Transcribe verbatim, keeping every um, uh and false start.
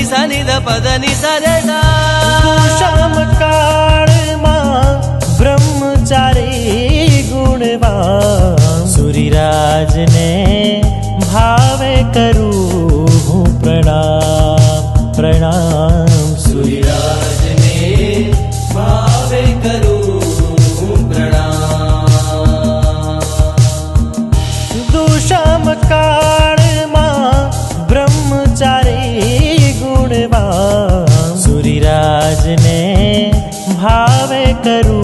निसा निध पद निसा रे सा। शाम काल मां ब्रह्मचारी गुणवान सूर्यराज ने भावे करूं प्रणाम प्रणाम। सूर्यराज ने भावे करूं प्रणाम। दुशाम काल मां ब्रह्मचारी गुणवान सूर्यराज ने भावे करूं